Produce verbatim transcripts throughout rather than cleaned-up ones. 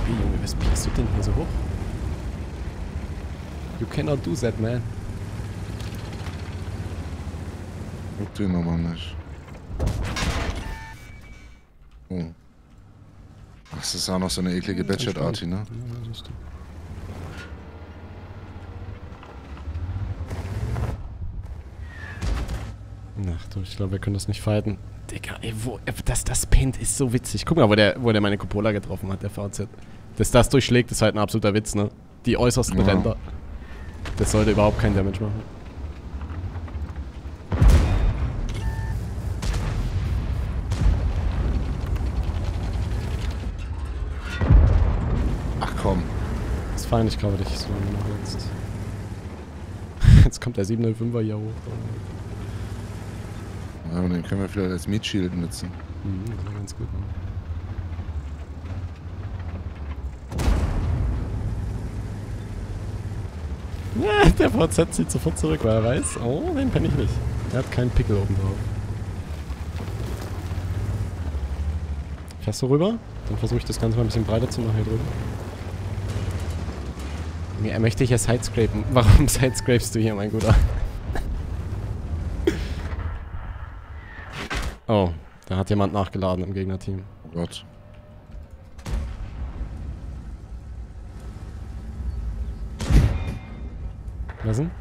Junge, was piekst du denn hier so hoch? You cannot do that, man. Guck den nochmal nicht. Oh. Das ist auch noch so eine eklige Badget-Arti, ne? Ja, das stimmt. Ach du, ich glaube, wir können das nicht fighten. Digga, ey, wo, das, das Paint ist so witzig. Guck mal, wo der, wo der meine Cupola getroffen hat, der V Z. Dass das durchschlägt, ist halt ein absoluter Witz, ne? Die äußersten Ja. Ränder. Das sollte überhaupt keinen Damage machen. Ach komm. Das ist fein, ich glaube dich so lange noch jetzt. Jetzt kommt der sieben null fünfer hier hoch. Ja, und den können wir vielleicht als Meat Shield nutzen. Mhm, das war ganz gut, ne? Ja, der V Z zieht sofort zurück, weil er weiß, oh, den penne ich nicht. Er hat keinen Pickel oben drauf. Fährst du rüber? Dann versuche ich das Ganze mal ein bisschen breiter zu machen hier drüben. Er möchte hier sidescrapen. Warum sidescrapest du hier, mein Guter? Oh, da hat jemand nachgeladen im Gegnerteam. Oh Gott. Was denn?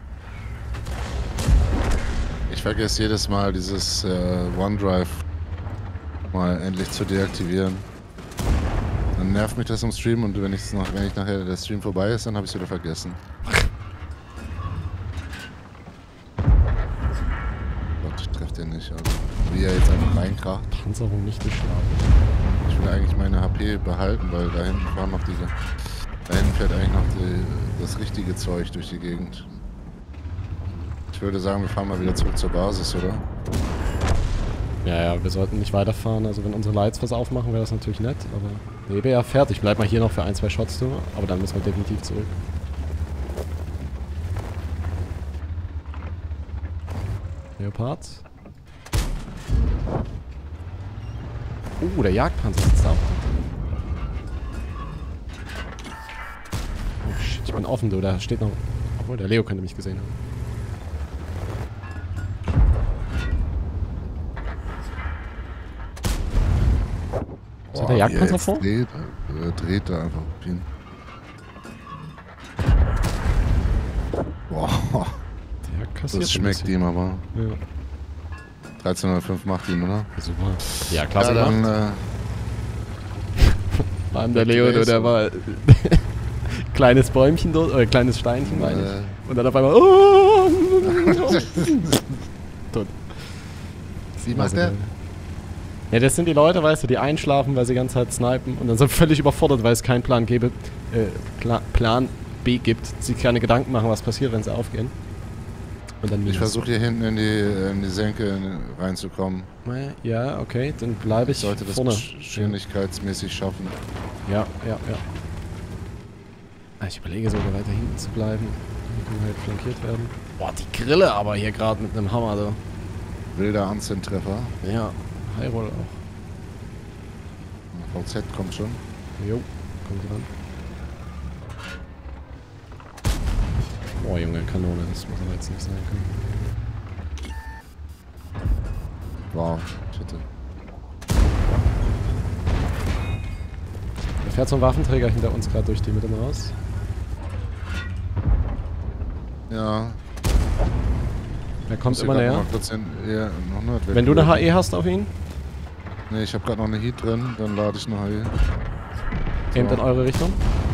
Ich vergesse jedes Mal dieses äh, OneDrive mal endlich zu deaktivieren. Dann nervt mich das im Stream und wenn, ich's noch, wenn ich nachher der Stream vorbei ist, dann habe ich es wieder vergessen. Gott, ich treffe den nicht. Also, wie er jetzt einfach reinkracht. Panzerung nicht geschlagen. Ich will eigentlich meine H P behalten, weil da hinten fahren noch diese... Da hinten fährt eigentlich noch die, das richtige Zeug durch die Gegend. Ich würde sagen, wir fahren mal wieder zurück zur Basis, oder? Ja, ja, wir sollten nicht weiterfahren. Also wenn unsere Lights was aufmachen, wäre das natürlich nett. Aber nee, wäre ja fertig. Bleib mal hier noch für ein, zwei Shots, du. Aber dann müssen wir definitiv zurück. Leopard. Oh, der Jagdpanzer sitzt da auch. Oh shit, ich bin offen, du. Da steht noch... Obwohl, der Leo könnte mich gesehen haben. Ist da der Jagdpanzer vor? Dreht, äh, dreht da einfach hin. Boah, Der kassiert das schmeckt ihm aber. Ja. dreizehn null fünf macht ihn, oder? Super. Ja, klasse. Ja, dann, äh, Vor allem der Leo, du, der war kleines Bäumchen dort, oder kleines Steinchen, meine ich. äh, Und dann auf einmal. Oh, tot. Wie macht der? Ja, das sind die Leute, weißt du, die einschlafen, weil sie die ganze Zeit snipen und dann sind völlig überfordert, weil es keinen Plan, gebe, äh, Pla Plan B gibt. Sie keine Gedanken machen, was passiert, wenn sie aufgehen. Und dann Ich versuche hier hinten in die, in die Senke reinzukommen. Ja, okay, dann bleibe ich Ich sollte das vorne. geschwindigkeitsmäßig schaffen. Ja, ja, ja. Ah, ich überlege sogar weiter hinten zu bleiben. Hier können wir halt flankiert werden. Boah, die Grille aber hier gerade mit einem Hammer, so. Wilder Anzündtreffer. Ja, Highroll auch. V Z kommt schon. Jo, kommt dran. Boah, Junge, Kanone, das muss aber jetzt nicht sein können. Wow, ich hatte. Da fährt so ein Waffenträger hinter uns gerade durch die Mitte raus. Ja. Er kommt Muss immer hier grad näher. noch mal kurz in, ja, noch nicht Wenn du eine H E hast auf ihn, Ne, ich habe gerade noch eine Heat drin, dann lade ich eine H E. aimt So. in eure Richtung.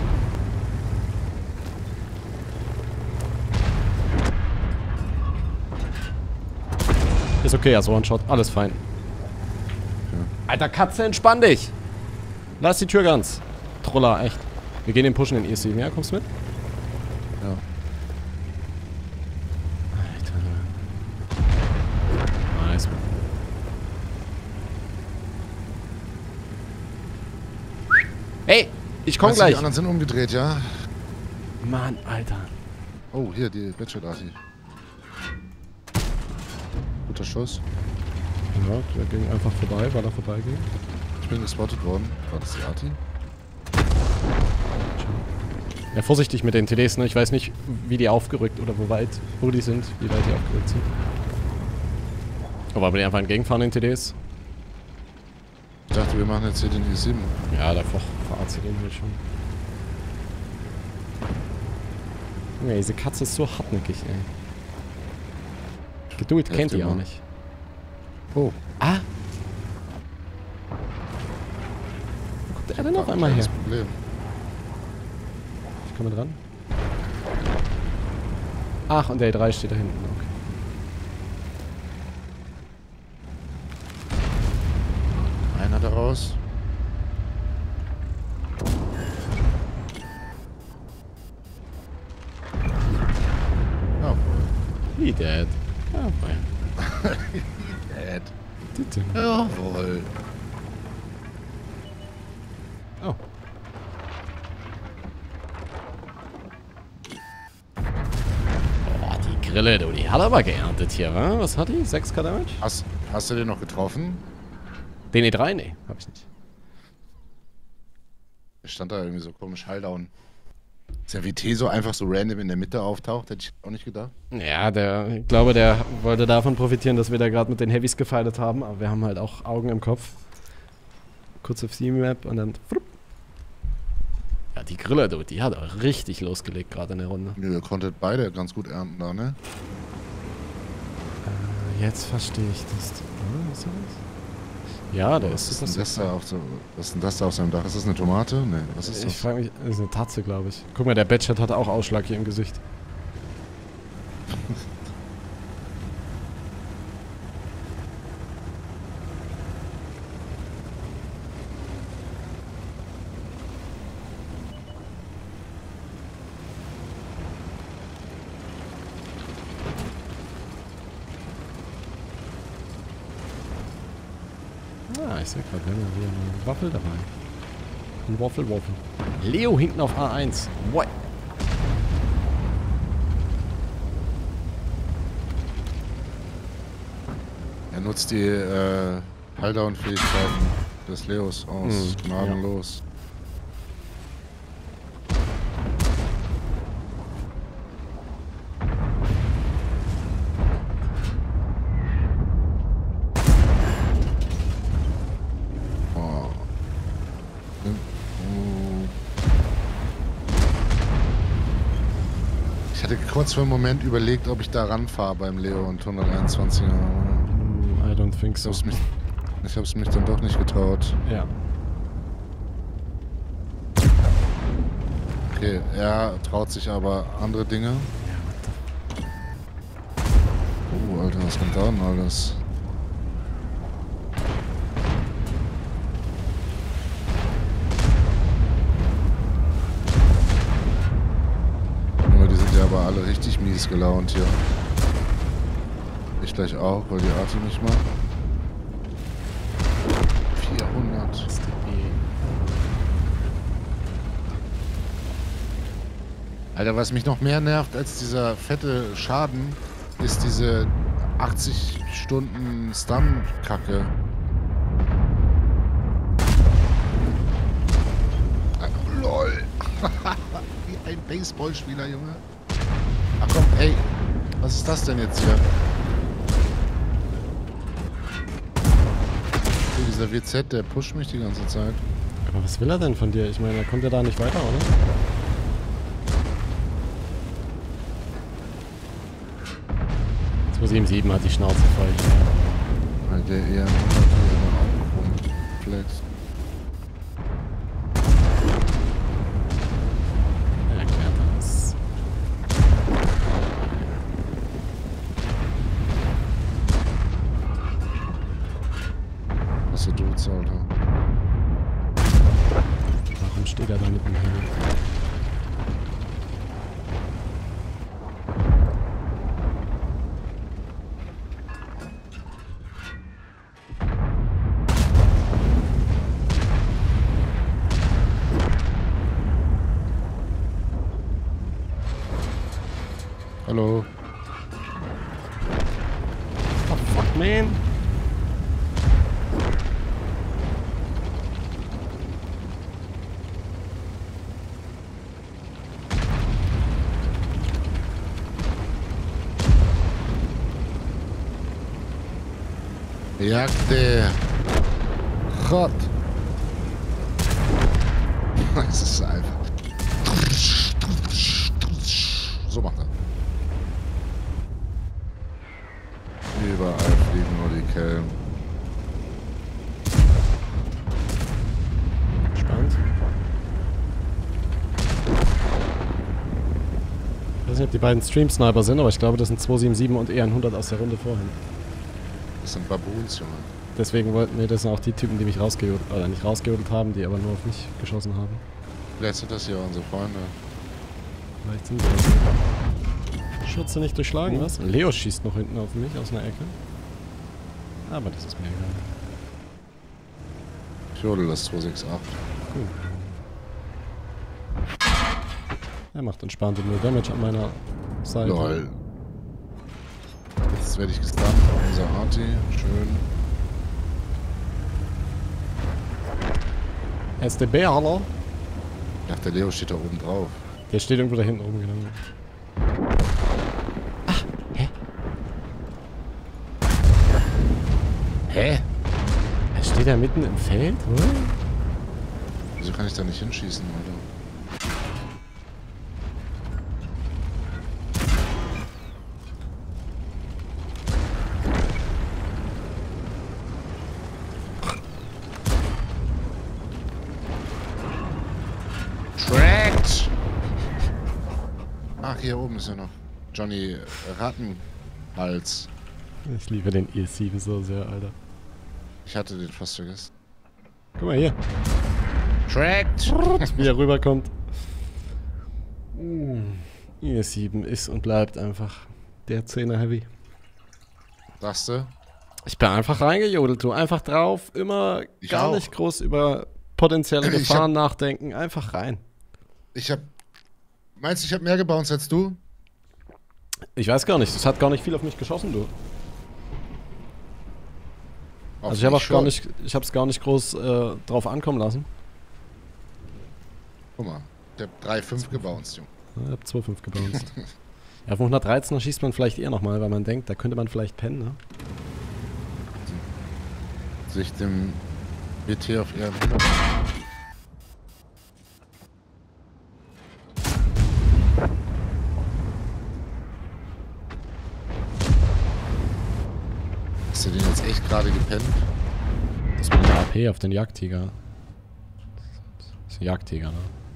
Ist okay, also One-Shot, alles fein. Okay. Alter Katze, entspann dich! Lass die Tür ganz. Troller, echt. Wir gehen den pushen in E sieben, ja? Kommst du mit? Ja. Alter. Nice. Hey, ich komm Weißt du, gleich. Die anderen sind umgedreht, ja? Mann, Alter. Oh, hier, die Badget-Arti. Guter Schuss. Ja, der ging einfach vorbei, weil er vorbeiging. Ich bin gespottet worden. War das die Arti? Ja, vorsichtig mit den T Ds, ne? Ich weiß nicht, wie die aufgerückt oder wo weit, wo die sind, wie weit die aufgerückt sind. Aber aber die einfach entgegenfahren, den T Ds. Ich dachte, wir machen jetzt hier den I sieben. Ja, da ver verarzt sie den hier schon. Ja, diese Katze ist so hartnäckig, ey. Geduld kennt die auch nicht. Oh. Ah! Wo kommt er denn auf einmal her? Problem. Ich komme dran. Ach, und der E drei steht da hinten. Okay. Einer daraus. Oh, He dead. Ja, fein. Dad. Bitte. Jawohl. Oh. Boah, die Grille, du, die hat aber geerntet hier, wa? Was hat die? sechs K Damage? Hast, hast du den noch getroffen? Den E drei? Nee, hab ich nicht. Der stand da irgendwie so komisch Halldown. Dass der W T so einfach so random in der Mitte auftaucht, hätte ich auch nicht gedacht. Ja, der, ich glaube, der wollte davon profitieren, dass wir da gerade mit den Heavys gefightet haben, aber wir haben halt auch Augen im Kopf. Kurz auf C-Map und dann... Frupp. Ja, die Grille, du, die hat auch richtig losgelegt gerade in der Runde. Nö, ihr konntet beide ganz gut ernten da, ne? Äh, jetzt verstehe ich das. Oh, was ist das? Ja, da Was ist ist denn das da auf so, was ist denn das da auf seinem Dach? Ist das eine Tomate? Ne, was ist Ich das? frage mich, das ist eine Tatze, glaube ich. Guck mal, der Batchat hat auch Ausschlag hier im Gesicht. Ah, ich sehe gerade, wir haben ja wieder eine Waffel dabei. Ein Waffel, Waffel. Leo hinten auf A eins. What? Er nutzt die äh, Halldown-Fähigkeiten des Leos aus. Hm, Gnadenlos. Oh. Ich hatte kurz für einen Moment überlegt, ob ich da ranfahre beim Leo und hunderteinundzwanziger. I don't think Ich so. hab's mich, ich hab's mich dann doch nicht getraut. Ja. Okay, er traut sich aber andere Dinge. Oh, Alter, was kommt da denn alles? Junge, die sind ja aber alle richtig mies gelaunt hier. Ich gleich auch, weil die Arti nicht macht. vierhundert. Alter, was mich noch mehr nervt als dieser fette Schaden, ist diese achtzig Stunden Stun-Kacke. Ah, LOL. Wie ein Baseballspieler, Junge. Ach komm, ey. Was ist das denn jetzt hier? Okay, dieser W Z, der pusht mich die ganze Zeit. Aber was will er denn von dir? Ich meine, er kommt ja da nicht weiter, oder? zwei sieben sieben hat die Schnauze voll. Weil der eher hundert rumflext. Er erklärt das. Was du tust, Alter. Warum steht er da mit dem Helm? Hallo. Oh fuck, man. Jagde. Gott. Das ist einfach. So macht er. Überall fliegen nur die Kellen. Spannend. Ich weiß nicht, ob die beiden Stream-Sniper sind, aber ich glaube, das sind zwei sieben sieben und E hundert aus der Runde vorhin. Das sind Baboons, Junge. Deswegen wollten wir, das sind auch die Typen, die mich rausgejodelt, oder nicht rausgejodelt haben, die aber nur auf mich geschossen haben. Vielleicht sind das hier unsere Freunde. Vielleicht sind sie das. Schürze nicht durchschlagen, was? Leo schießt noch hinten auf mich aus einer Ecke. Aber das ist mir egal. Ich jodel das zwei sechs acht. Cool. Er macht entspannte null Damage an meiner Seite. Lol. Jetzt werde ich gestunt. Unser Arti. Schön. S D B, hallo? Ja, der Leo steht da oben drauf. Der steht irgendwo da hinten oben, genau. Ach, hä? Hä? Er steht da mitten im Feld, oder? Wieso kann ich da nicht hinschießen, Alter? Tracked! Ach, hier oben ist er noch. Johnny Rattenhals. Ich liebe den E sieben so sehr, Alter. Ich hatte den fast vergessen. Guck mal hier. Tracked! Wie er rüberkommt. E sieben ist und bleibt einfach der Zehner Heavy. Sagst du? Ich bin einfach reingejodelt, du. Einfach drauf, immer Ich gar auch. nicht groß über potenzielle Ich Gefahren nachdenken. Einfach rein. Ich hab... Meinst du, ich hab mehr gebounced als du? Ich weiß gar nicht, es hat gar nicht viel auf mich geschossen, du. Auf Also ich habe mich auch gar schon. nicht, ich habe es gar nicht groß äh, drauf ankommen lassen. Guck mal, ich hab drei fünf gebounced, Junge. Ja, ich habe zwei fünf gebounced. Ja, auf hundertdreizehner schießt man vielleicht eher nochmal, weil man denkt, da könnte man vielleicht pennen, ne? Sich dem B T auf ihren hundert. Hast du den jetzt echt gerade gepennt? Das war eine A P auf den Jagdtiger. Das ist ein Jagdtiger, ne?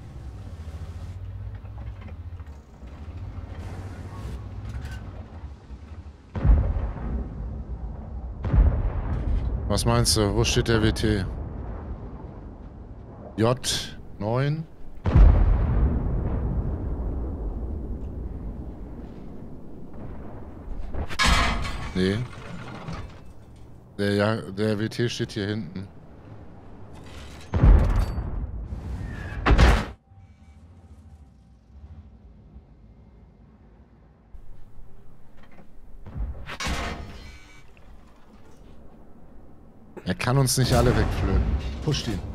Was meinst du? Wo steht der W T? J neun? Nee. Der, ja, der W T steht hier hinten. Er kann uns nicht alle wegflöten. Pusht ihn.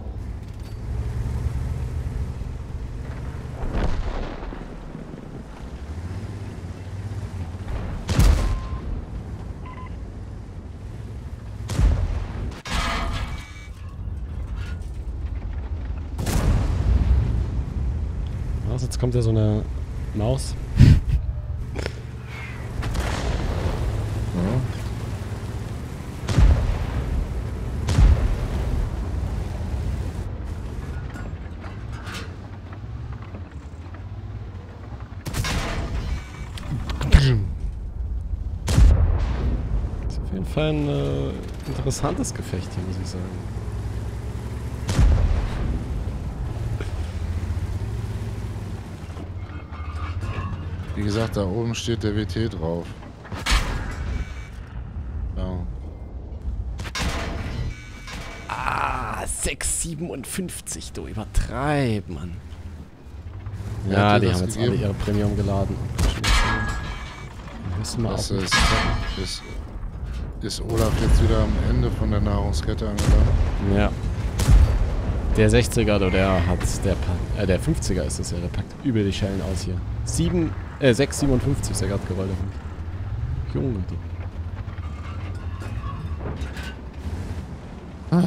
Was, jetzt kommt ja so eine Maus. Ja. Das ist auf jeden Fall ein äh, interessantes Gefecht hier, muss ich sagen. Wie gesagt, da oben steht der W T drauf. Ja. Ah, sechs siebenundfünfzig, du übertreib, Mann. Wer Ja, hat dir die das haben jetzt gegeben? alle ihre Premium geladen. Müssen wir Das auch ist, ist, ist Olaf jetzt wieder am Ende von der Nahrungskette angelangt? Ja. Der sechziger, du, der hat, der packt, äh, der fünfziger ist es ja, der packt übel die Schellen aus hier. sieben, äh, sechs siebenundfünfzig ist der gerade gerollt auf mich. Junge, du. Ah.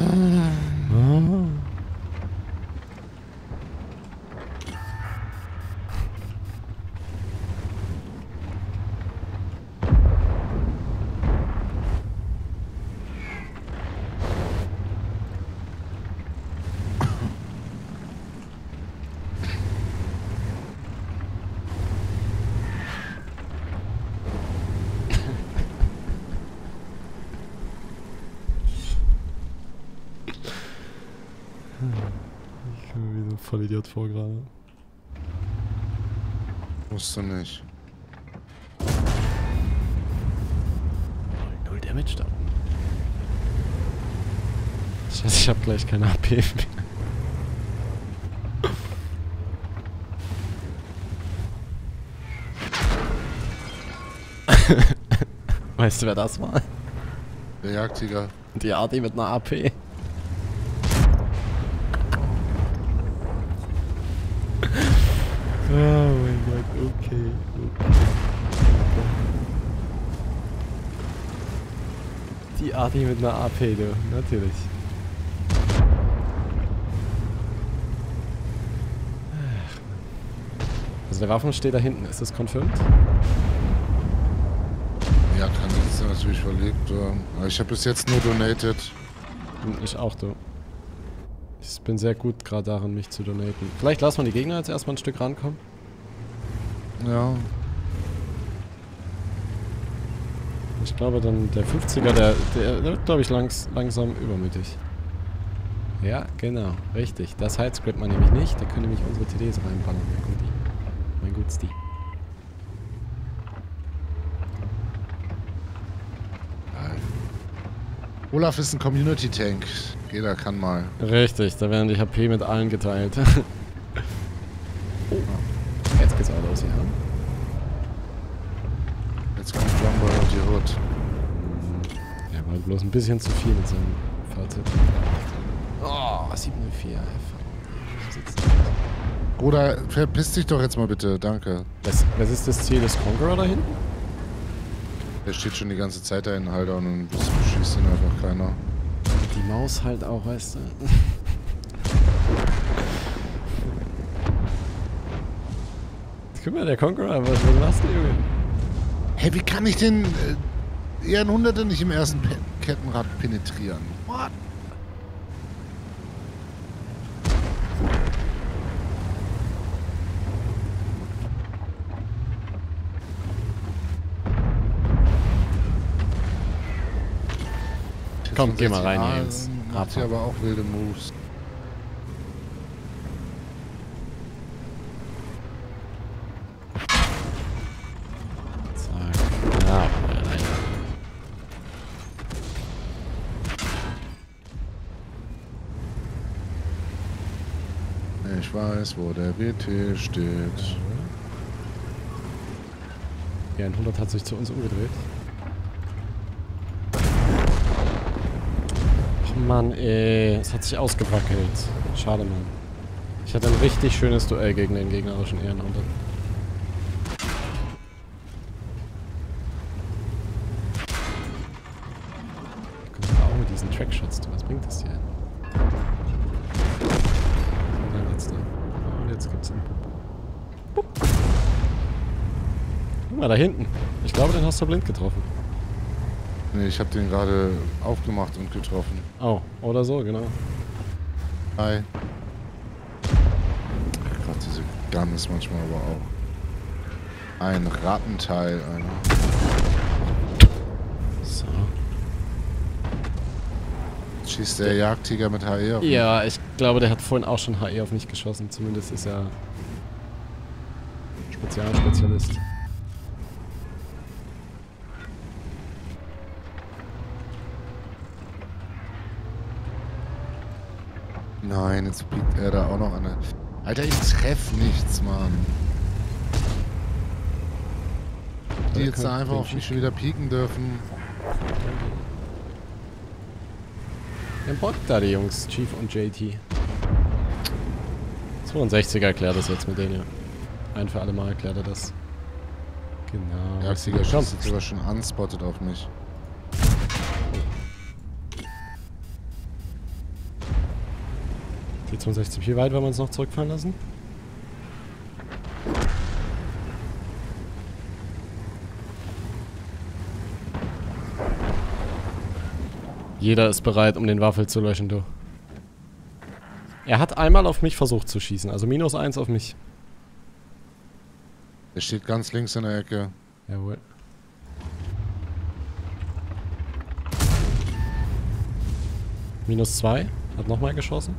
Ich komme mir wie so ein Vollidiot vor gerade. Musst du nicht. Null Damage da. Scheiße, ich hab gleich keine A P mehr. Weißt du, wer das war? Der Jagdtiger. Die Arti mit einer A P. Oh mein Gott, okay, okay. Die Arti mit einer A P, du, natürlich. Also der Waffen steht da hinten, ist das confirmed? Ja, kann jetzt natürlich verlegt. Aber ich habe bis jetzt nur donated. Ich auch, du. Ich bin sehr gut gerade darin, mich zu donaten. Vielleicht lassen wir die Gegner jetzt erstmal ein Stück rankommen. Ja. Ich glaube dann der fünfziger, der, der, der wird glaube ich langs, langsam übermütig. Ja, genau. Richtig. Das Sidescript man nämlich nicht. Da können nämlich unsere T Ds reinballern. Mein Guti. Mein Gutsti. Olaf ist ein Community-Tank. Jeder kann mal. Richtig, da werden die H P mit allen geteilt. Oh. Jetzt geht's auch los, ja. Jetzt kommt Jumbo und die Hood. Ja, war bloß ein bisschen zu viel mit seinem Fahrzeug. Oh, sieben null vier. Bruder, verpiss dich doch jetzt mal bitte, danke. Was, was ist das Ziel des Conqueror da hinten? Der steht schon die ganze Zeit da in Halter und dann beschießt ihn einfach keiner. Die Maus halt auch, weißt du. Guck mal, der Conqueror, was, was machst du, Junge? Hey, wie kann ich den äh, Ehrenhunderte nicht im ersten Pe Kettenrad penetrieren? What? Komm, geh mal rein, Jens. Macht hier aber auch wilde Moves. Zack. Ja, rein. Ich weiß, wo der B T steht. Ja, ein hundert hat sich zu uns umgedreht. Mann, ey, es hat sich ausgewackelt. Schade, Mann. Ich hatte ein richtig schönes Duell gegen den gegnerischen Ehrenhunter. Ich komme auch mit diesen Trackshots, was bringt das hier? Und dann geht's da. Und jetzt gibt's einen Pup. Pup. Guck mal, da hinten. Ich glaube, den hast du blind getroffen. Nee, ich hab den gerade aufgemacht und getroffen. Oh, oder so, genau. Hi. Ach Gott, diese Gun ist manchmal aber auch ein Rattenteil, Alter. So. Schießt der Jagdtiger mit H E auf mich? Ja, ich glaube, der hat vorhin auch schon H E auf mich geschossen. Zumindest ist er Spezialspezialist. Nein, jetzt biegt er da auch noch an der... Alter, ich treff nichts, Mann. Die Der jetzt da kann einfach auf mich schon wieder pieken dürfen. Wer bockt da die Jungs, Chief und J T? zweiundsechziger erklärt das jetzt mit denen, ja. Ein für alle Mal erklärt er das. Genau. Jagdtiger schießt jetzt sogar schon unspotted auf mich. Die zweiundsechzig, wie weit wollen wir uns noch zurückfahren lassen? Jeder ist bereit, um den Waffel zu löschen, du. Er hat einmal auf mich versucht zu schießen, also minus eins auf mich. Er steht ganz links in der Ecke. Jawohl. Minus zwei, hat nochmal geschossen.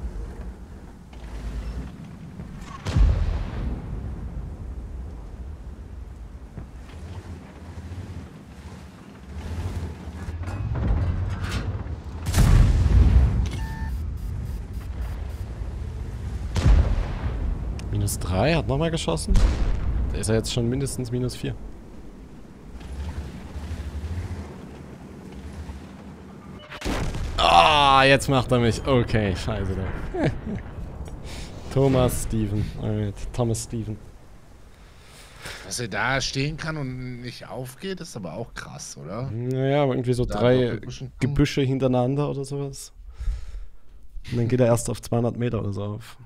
Minus drei, hat nochmal geschossen. Da ist er jetzt schon mindestens minus vier. Ah, jetzt macht er mich. Okay, scheiße da. Thomas Steven. Alright, Thomas Steven. Dass er da stehen kann und nicht aufgeht, ist aber auch krass, oder? Naja, aber irgendwie so Da drei noch Gebüschen. Gebüsche hintereinander oder sowas. Und dann geht er erst auf zweihundert Meter oder so auf.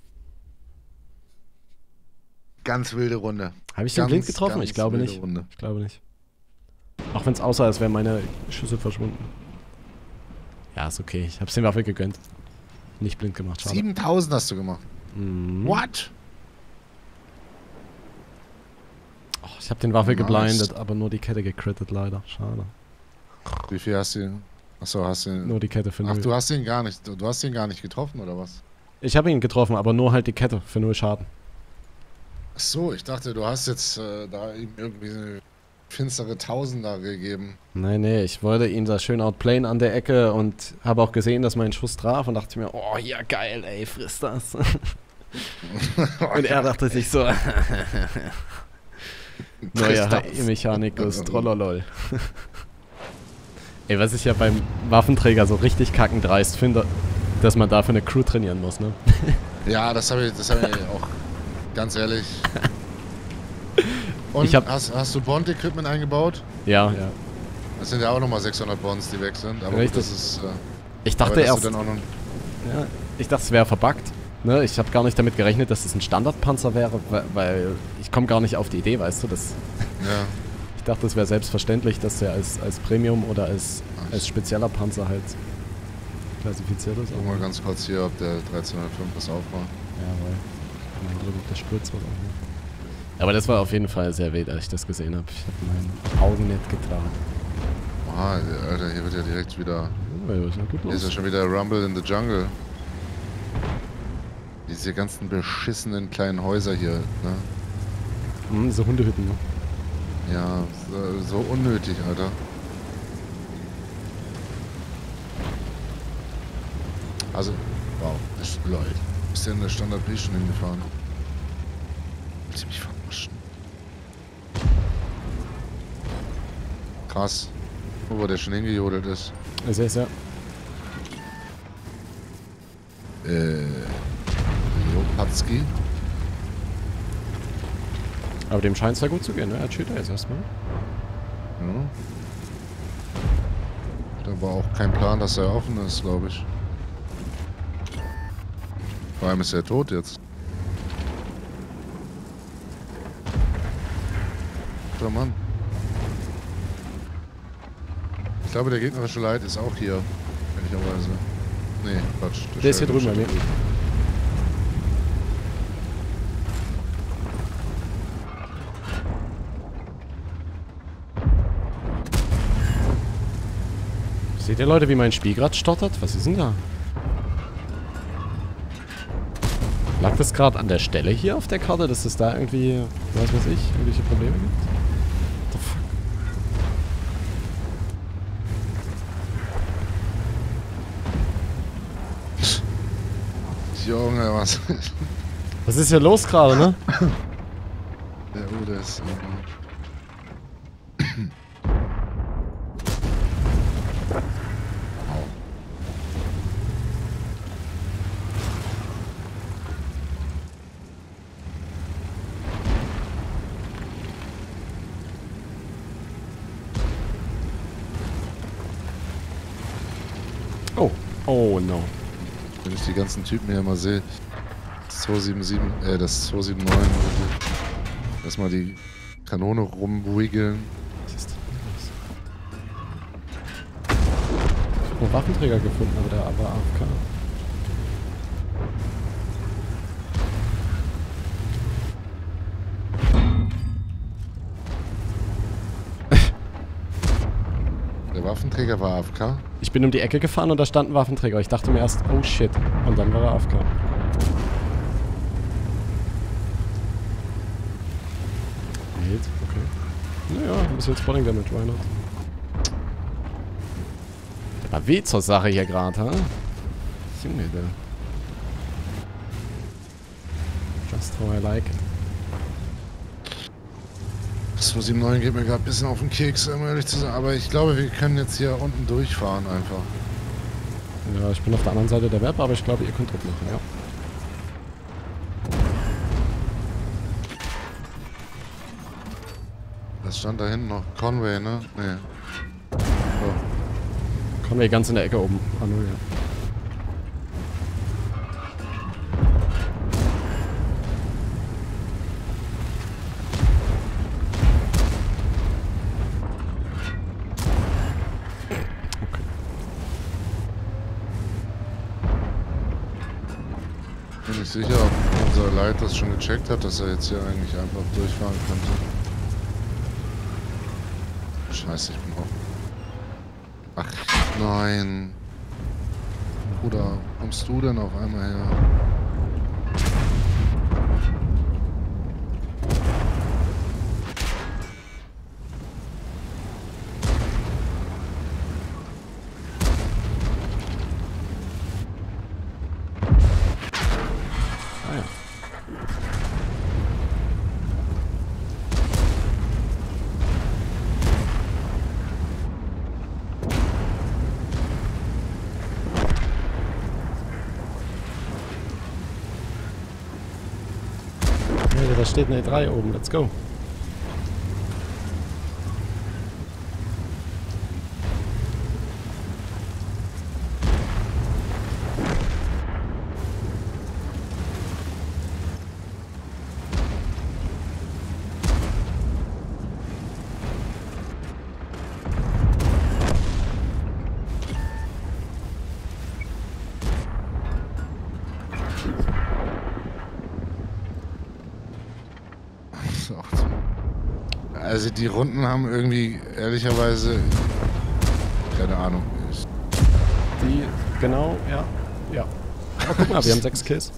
Ganz wilde Runde. Habe ich den Ganz, blind getroffen? ganz Ich glaube wilde nicht. Runde. Ich glaube nicht. Auch wenn es aussah, als wären meine Schüsse verschwunden. Ja, ist okay. Ich hab's den Waffe gegönnt. Nicht blind gemacht, schade. siebentausend hast du gemacht. Mhm. What? Oh, ich habe den Waffe Nice. geblindet, aber nur die Kette gecrittet leider. Schade. Wie viel hast du? Achso, hast du. Nur die Kette für Ach, null. du hast ihn gar nicht. Du hast ihn gar nicht getroffen, oder was? Ich habe ihn getroffen, aber nur halt die Kette für null Schaden. Ach so, ich dachte, du hast jetzt äh, da ihm irgendwie eine finstere Tausender gegeben. Nee, nee, ich wollte ihn da schön outplayen an der Ecke und habe auch gesehen, dass mein Schuss traf und dachte mir, oh ja geil, ey, friss das. Und er dachte sich so, neuer H E-Mechanikus, trollolol. Ey, was ich ja beim Waffenträger so richtig kackendreist finde, dass man dafür eine Crew trainieren muss, ne? Ja, das habe ich, das hab ich auch, ganz ehrlich. Und Ich hab- hast, hast du Bond-Equipment eingebaut? Ja, ja. Das sind ja auch nochmal sechshundert Bonds, die weg sind. Aber gut, Richtig. das ist... Äh, Ich aber dachte dass erst, du dann auch noch, ja, ich dachte, es wäre verbuggt. Ne? Ich habe gar nicht damit gerechnet, dass es ein Standardpanzer wäre, weil, weil ich komme gar nicht auf die Idee, weißt du, das... ja. Ich dachte, es wäre selbstverständlich, dass der als, als Premium oder als, als spezieller Panzer halt klassifiziert ist. Guck mal ganz kurz hier, ob der dreizehnhundertfünf das aufmacht. Jawohl. Mein Glück, der Spritz wird auch nicht. Aber das war auf jeden Fall sehr wild, als ich das gesehen habe. Ich habe meine Augen nicht getragen. Oha, Alter, hier wird ja direkt wieder... Ja, ja, ist ja gut Hier ist ja los. schon wieder Rumble in the Jungle. Diese ganzen beschissenen kleinen Häuser hier, ne? Hm, so Hundehütten. Ne? Ja, so, so unnötig, Alter. Also, wow, das ist Leute. Ist der in der Standard B schon hingefahren? Willst du mich verarschen? Krass. Wo der schon hingejodelt ist. Ich sehe es ja. Äh. Lopatski? Aber dem scheint es ja gut zu gehen, ne? Er chillt da jetzt erstmal. Ja. Da war auch kein Plan, dass er offen ist, glaube ich. Vor allem ist er tot jetzt. Der Mann. Ich glaube, der gegnerische Light ist auch hier, ehrlicherweise. Nee, Quatsch. Der ist hier Sheriff drüben bei mir. drüben. Seht ihr, Leute, wie mein Spiel gerade stottert? Was ist denn da? Lag das gerade an der Stelle hier auf der Karte, dass es da irgendwie, was weiß ich, irgendwelche Probleme gibt? What the fuck? Junge, was? Was ist hier los gerade, ne? Der Ude ist. Au. Oh. Oh no. Wenn ich die ganzen Typen hier mal sehe. Das zwei sieben sieben, äh, das zwei sieben neun. Erstmal die Kanone rumwiggeln. Was ist denn los? Ich hab einen Waffenträger gefunden, aber der war A F K. Der Waffenträger war A F K? Ich bin um die Ecke gefahren und da stand ein Waffenträger. Ich dachte mir erst, oh shit. Und dann war er A F K. Wild, okay. Naja, ein bisschen Spotting Damage, why not? Der war wild zur Sache hier gerade, ha? Junge, der. Just how I like it. Das zwei sieben neun geht mir gerade ein bisschen auf den Keks, um ehrlich zu sein. Aber ich glaube, wir können jetzt hier unten durchfahren einfach. Ja, ich bin auf der anderen Seite der Map, aber ich glaube, ihr könnt Druck machen, ja. Was stand da hinten noch? Conway, ne? Nee. So. Conway ganz in der Ecke oben. Ah, null, ja. Bin nicht sicher, ob unser Leiter das schon gecheckt hat, dass er jetzt hier eigentlich einfach durchfahren könnte. Scheiße, ich bin auch. Ach nein. Bruder, wo kommst du denn auf einmal her? Da steht eine E drei oben, let's go. Also die Runden haben irgendwie, ehrlicherweise, keine Ahnung. Die, genau, ja, ja. Aber guck mal, wir haben sechs Kills.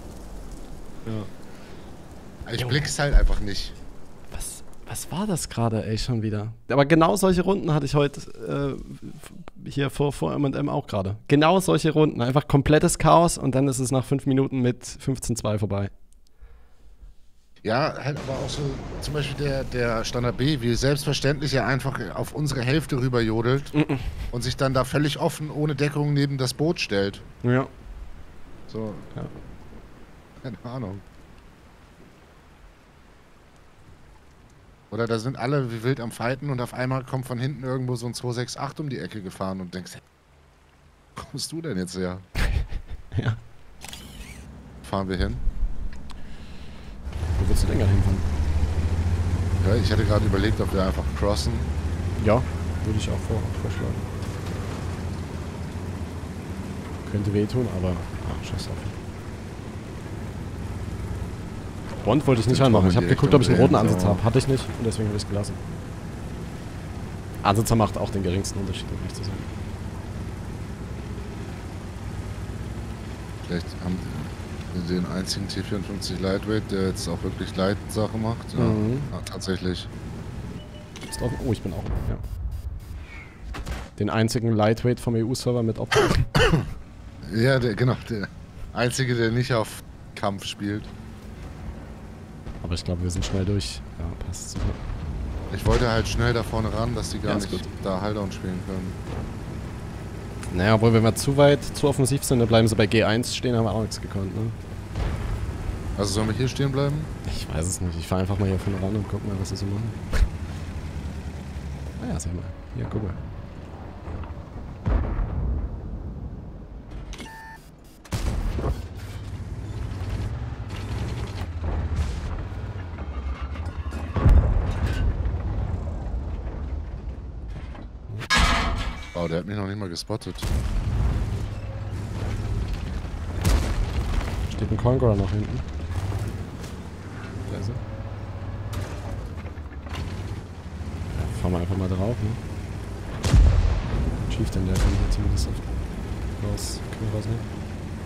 Ja. Ich blick's halt einfach nicht. Was, was war das gerade, ey, schon wieder? Aber genau solche Runden hatte ich heute äh, hier vor, vor M und M auch gerade. Genau solche Runden, einfach komplettes Chaos und dann ist es nach fünf Minuten mit fünfzehn zwei vorbei. Ja, halt aber auch so, zum Beispiel der, der Standard B, wie selbstverständlich er einfach auf unsere Hälfte rüber jodelt mm -mm. und sich dann da völlig offen, ohne Deckung neben das Boot stellt. Ja. So. Ja. Keine Ahnung. Oder da sind alle wie wild am Fighten und auf einmal kommt von hinten irgendwo so ein zwei sechs acht um die Ecke gefahren und denkst, hey, wo kommst du denn jetzt her? Ja. Fahren wir hin? Wo willst du länger hinfahren? Ja, ich hätte gerade überlegt, ob wir einfach crossen. Ja, würde ich auch vor, vorschlagen. Könnte wehtun, aber ach, scheiß drauf. Bond wollte ich nicht anmachen. Ich habe geguckt, ob ich einen roten Ansatz habe. Hatte ich nicht und deswegen habe ich es gelassen. Ansatzer macht auch den geringsten Unterschied, um ehrlich zu sein. Vielleicht haben wir den einzigen T vierundfünfzig Lightweight, der jetzt auch wirklich Light-Sachen macht. Ja, mhm. ja, tatsächlich. Ist auf, oh, ich bin auch. Ja. Den einzigen Lightweight vom E U-Server mit Optik. Ja, der, genau. Der einzige, der nicht auf Kampf spielt. Aber ich glaube, wir sind schnell durch. Ja, passt super. Ich wollte halt schnell da vorne ran, dass die gar ja, nicht gut. da Highdown spielen können. Naja, obwohl, wenn wir zu weit, zu offensiv sind, dann bleiben sie bei G eins stehen, haben wir auch nichts gekonnt, ne? Also sollen wir hier stehen bleiben? Ich weiß es nicht. Ich fahre einfach mal hier vorne ran und guck mal, was sie so machen. Naja, sag mal. Hier, guck mal. der hat mich noch nicht mal gespottet. Steht ein Conqueror noch hinten. Da ist er. Ja, fahren wir einfach mal drauf, ne? Chieftain, der kann hier zumindest auf raus, können wir rausnehmen.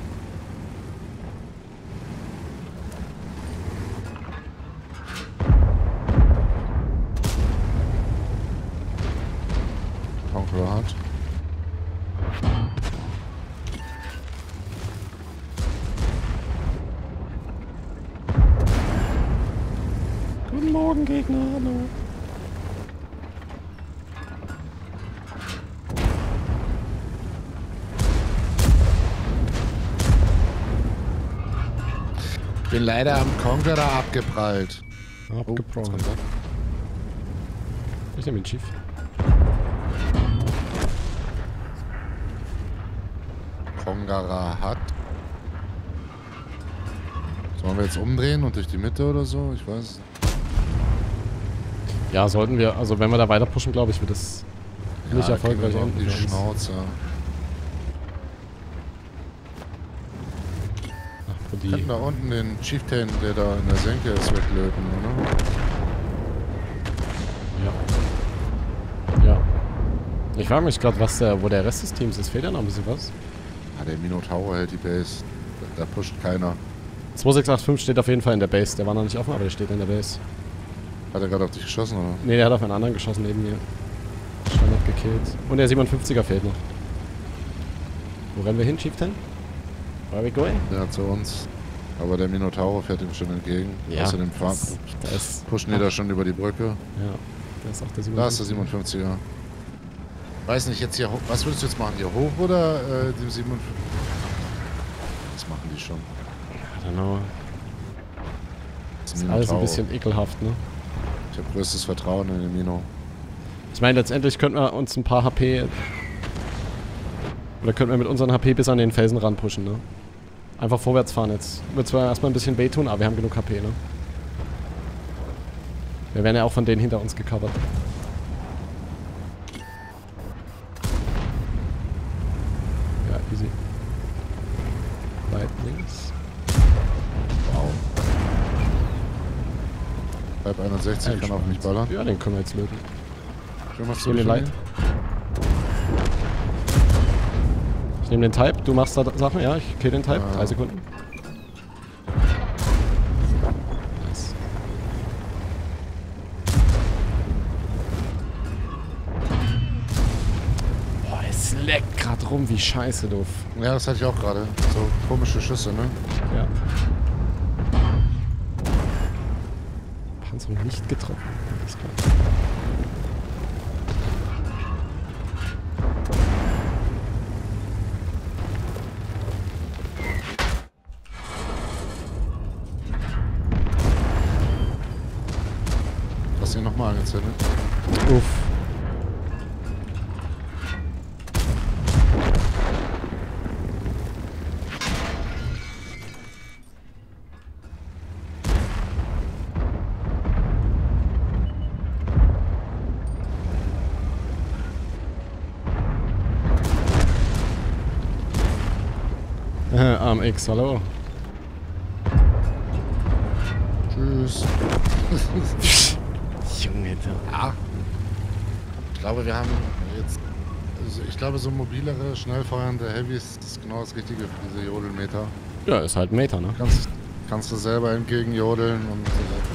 Conqueror hat. Guten Morgen, Gegner, hallo. Bin leider am Conqueror abgeprallt. Abgeprallt. Oh, ich nehme den Chief. Conqueror hat. Sollen wir jetzt umdrehen und durch die Mitte oder so? Ich weiß. Ja, sollten wir, also wenn wir da weiter pushen, glaube ich, wird das Ja, nicht erfolgreich kriegen wir enden. die für uns. Schnauze. Ach, wo Wir könnten die, da unten den Chieftain, der da in der Senke ist, weglöten, oder? ja. Ja. Ich frage mich gerade, was der, wo der Rest des Teams ist. Fehlt da noch ein bisschen was? Ah, der Minotaur hält die Base. Da, da pusht keiner. zwei sechs acht fünf steht auf jeden Fall in der Base. Der war noch nicht offen, aber der steht in der Base. Hat er gerade auf dich geschossen, oder? Ne, der hat auf einen anderen geschossen neben mir. Standard gekillt. Und der siebenundfünfziger fehlt noch. Wo rennen wir hin, Chieftain? Where are we going? Der zu uns. Aber der Minotaur fährt ihm schon entgegen. Ja. Außerdem fahren. das- Da ist, Pushen die da schon über die Brücke. ja, da ist auch der Da ist der siebenundfünfziger. siebenundfünfziger. Weiß nicht, jetzt hier hoch. Was würdest du jetzt machen? Hier hoch oder äh, dem siebenundfünfziger? Das machen die schon. I don't know. Das Ist alles ein bisschen ekelhaft, ne? Ich habe größtes Vertrauen in den Mino. Ich meine, letztendlich könnten wir uns ein paar H P... Oder könnten wir mit unseren H P bis an den Felsen ranpushen, ne? Einfach vorwärts fahren jetzt. Wird zwar erstmal ein bisschen wehtun, aber wir haben genug H P, ne? Wir werden ja auch von denen hinter uns gecovert. Ja, easy. Weit links. Wow. Halb einundsechzig kann auf mich ballern. Ja, den können wir jetzt löten. Schön, was Ich du nehme den Light. Ich nehme den Type, du machst da Sachen, ja, ich kill den Type. Ja. Drei Sekunden. Nice. Boah, es leckt gerade rum, wie scheiße doof. Ja, das hatte ich auch gerade. So komische Schüsse, ne? Ja. Panzerung nicht getroffen. Alles klar. Hast du ihn nochmal angezündet? Uff. Arm X, hallo. Tschüss. Junge, da. Ja. Ich glaube, wir haben jetzt. Also ich glaube, so mobilere, schnell feuernde Heavys ist genau das Richtige für diese Jodelmeter. Ja, ist halt ein Meter, ne? Kannst, kannst du selber entgegenjodeln und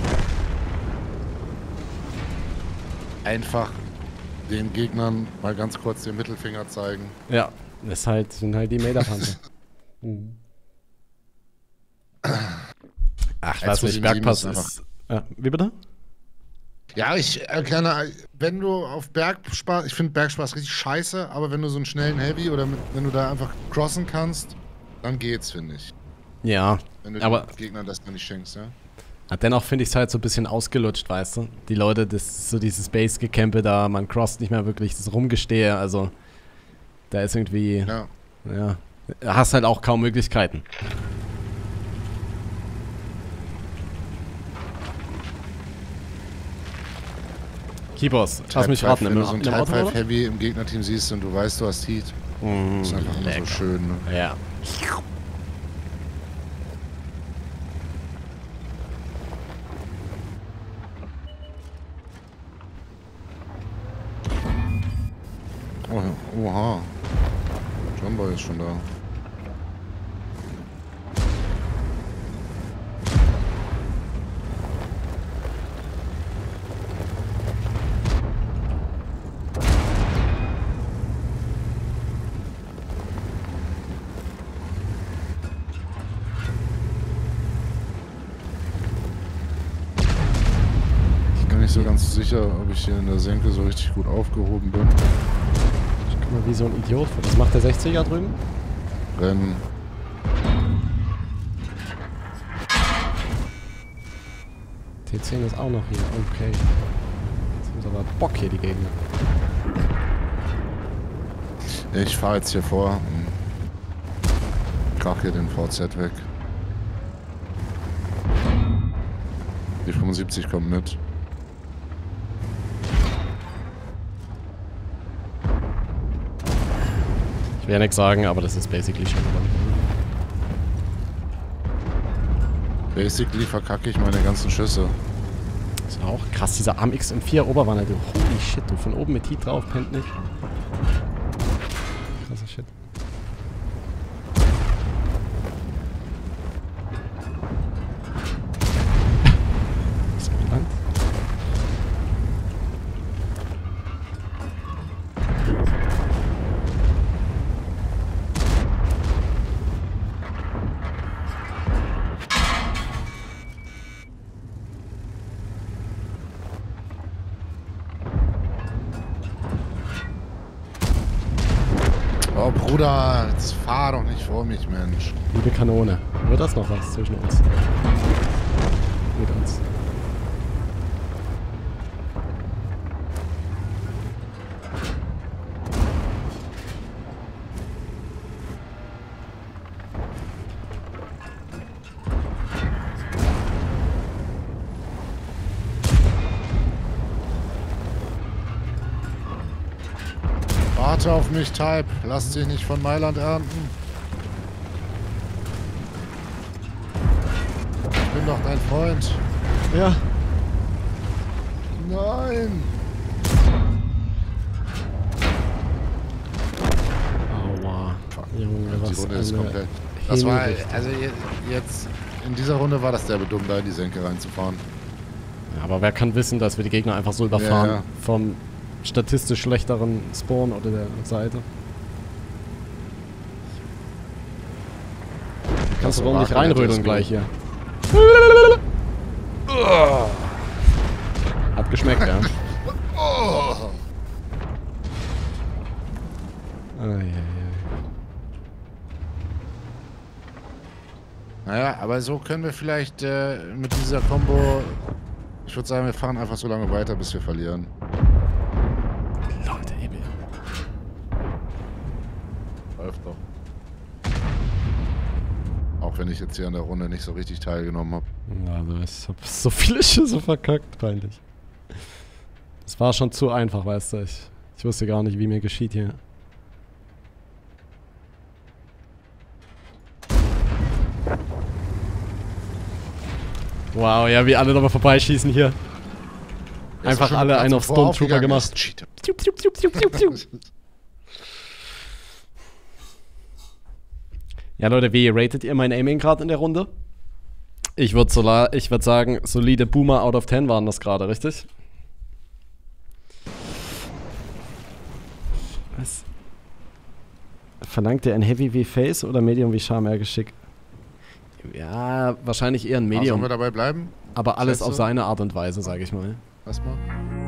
äh, einfach den Gegnern mal ganz kurz den Mittelfinger zeigen. Ja, ist halt, sind halt die Meterpanzer. mhm. Ach, eins was zu nicht, sieben Bergpass ist ist... Ja, wie bitte? Ja, ich erkenne, wenn du auf Bergspaß, ich finde Bergspaß richtig scheiße, aber wenn du so einen schnellen Heavy oder mit, wenn du da einfach crossen kannst, dann geht's, finde ich. Ja, Wenn du aber den Gegnern das dann nicht schenkst, ja. ja, dennoch finde ich es halt so ein bisschen ausgelutscht, weißt du? Die Leute, das ist so dieses Base-Gecampe da, man crosst nicht mehr wirklich, das Rumgestehe, also da ist irgendwie, Ja. ja, hast halt auch kaum Möglichkeiten. Keyboss, lass mich raten. Wenn Im, du so ein im Type Auto, fünf oder? Heavy im Gegnerteam siehst und du weißt, du hast Heat, Mm, ist einfach immer lecker. so schön. Ne? Ja. Oh, oha. John Boy ist schon da. Ich bin nicht so ganz sicher, ob ich hier in der Senke so richtig gut aufgehoben bin. Ich guck mal wie so ein Idiot. Was macht der sechziger drüben? Rennen. T zehn ist auch noch hier. Okay. Jetzt haben sie aber Bock hier, die Gegner. Ich fahre jetzt hier vor und krach hier den V Z weg. Die fünfundsiebzig kommt mit. Ich will ja nichts sagen, aber das ist basically schon gewonnen. Basically verkacke ich meine ganzen Schüsse. Das ist auch krass, dieser A M X M vier Oberwanne, du. Holy shit, du. Von oben mit Heat drauf, pennt nicht. Krasser Shit. Ist gelangt. Oh Bruder, jetzt fahr doch nicht vor mich, Mensch. Liebe Kanone. Wird das noch was zwischen uns? Mit uns. Warte auf mich, Type. Lass dich nicht von Mailand ernten. Ich bin doch dein Freund. Ja. Nein. Aua. Junge, Die was Runde ist eine komplett. Das war, Hinrichtung. also je- jetzt, in dieser Runde war das derbe dumm, da in die Senke reinzufahren. Ja, aber wer kann wissen, dass wir die Gegner einfach so überfahren Ja, ja. vom statistisch schlechteren Spawn oder der Seite? Kannst du Das wohl nicht war reinrödeln das gleich hier. Hat geschmeckt, ja. Oh. Ai, ai, ai. Naja, aber so können wir vielleicht äh, mit dieser Combo. Ich würde sagen, wir fahren einfach so lange weiter, bis wir verlieren. Leute, Emil. Läuft doch. Auch wenn ich jetzt hier an der Runde nicht so richtig teilgenommen habe. Also ich hab so viele Schüsse verkackt, peinlich. Es war schon zu einfach, weißt du. Ich, ich wusste gar nicht, wie mir geschieht hier. Wow, ja, wie alle nochmal vorbeischießen hier. Einfach alle einen auf Stormtrooper gemacht. Cheater. Tiup, tiup, tiup, tiup, tiup, tiup. Ja, Leute, wie ratet ihr mein Aiming gerade in der Runde? Ich würde so ich würd sagen, solide Boomer out of ten waren das gerade, richtig? Was? Verlangt ihr ein Heavy wie Face oder Medium wie Charme eher Geschick? Ja, wahrscheinlich eher ein Ah, sollen Medium. wir dabei bleiben? Aber alles Schätze? auf seine Art und Weise, sage ich mal. Erstmal.